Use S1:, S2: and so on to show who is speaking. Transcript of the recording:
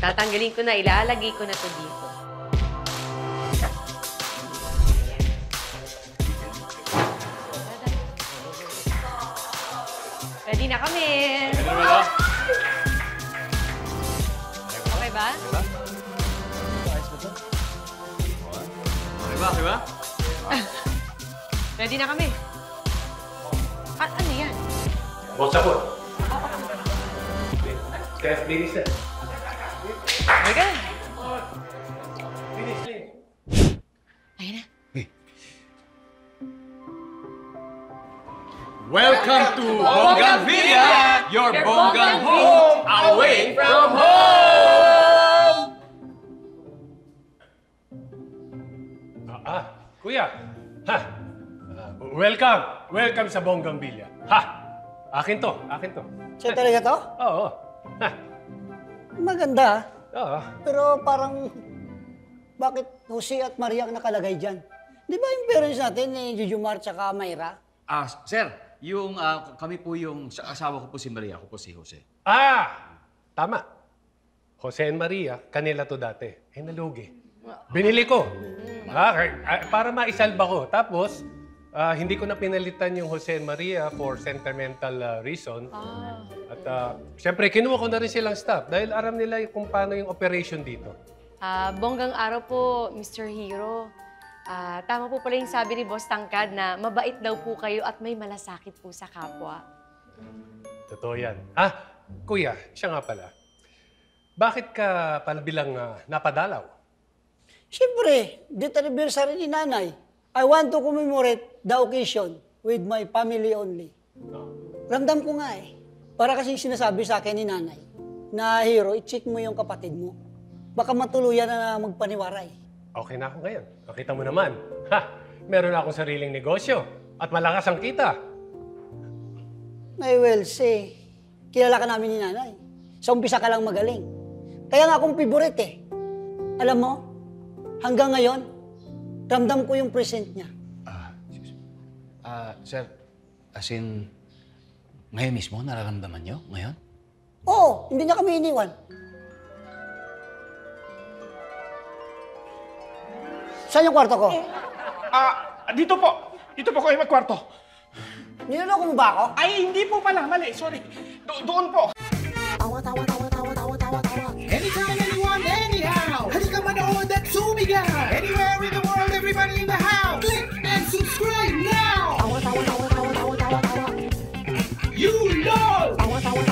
S1: Tatanggalin ko na, ilalagay ko na to dito. Ready na kami. Okay ba?
S2: Okay ba?
S1: Ready na kami. Ano yan?
S2: Boksa po. Kaya finish na.
S1: My God.
S2: Finish na.
S1: Ayun na.
S2: Welcome to Bougainvillea, your Bonggang home, away from home!
S3: Kuya. Ha? Welcome. Welcome sa Bougainvillea. Ha? Akin to.
S4: Siya talaga to?
S3: Oo. Ha?
S4: Maganda.
S3: Oo.
S4: Pero parang, bakit Jose at Maria ang nakalagay dyan? Di ba yung parents natin, Jujumar at Mayra?
S5: Sir, kami po yung asawa ko po si Maria, ako po si Jose.
S3: Tama. Jose and Maria, kanila to dati. Nalugi. Binili ko. Para maisalba ko. Tapos, hindi ko na pinalitan yung Jose and Maria for sentimental reason. At siyempre, kinuha ko na rin silang staff dahil aram nila kung paano yung operation dito.
S1: Bonggang araw po, Mr. Hero. Tama po pala yung sabi ni Boss Tangkad na mabait daw po kayo at may malasakit po sa kapwa.
S3: Totoo yan. Kuya, siya nga pala. Bakit ka pala bilang napadalaw?
S4: Siyempre, date anniversary ni nanay. I want to commemorate the occasion with my family only. Ramdam ko nga Para kasing sinasabi sa akin ni nanay na Hero, i-check mo yung kapatid mo. Baka matuluyan na magpaniwaray.
S3: Okay na ako ngayon. Nakita mo naman. Meron akong sariling negosyo at malakas ang kita.
S4: I will say, kilala ka namin ni nanay. Sa umpisa ka lang magaling. Kaya nga akong favorite Alam mo, hanggang ngayon, ramdam ko yung present niya.
S5: Sir, as in, ngayon mismo, nararamdaman niyo ngayon?
S4: Oo, hindi niya kami iniwan. Saan yung kwarto ko?
S6: Dito po. Dito po kayo magkwarto.
S4: Niloloko mo ba ako?
S6: Ay, hindi po pala. Mali. Sorry. Doon po.
S7: Anytime, anyone, anyhow. Halika manood at sumigaw. Anywhere in the world, everybody in the house. Click and subscribe now. You know.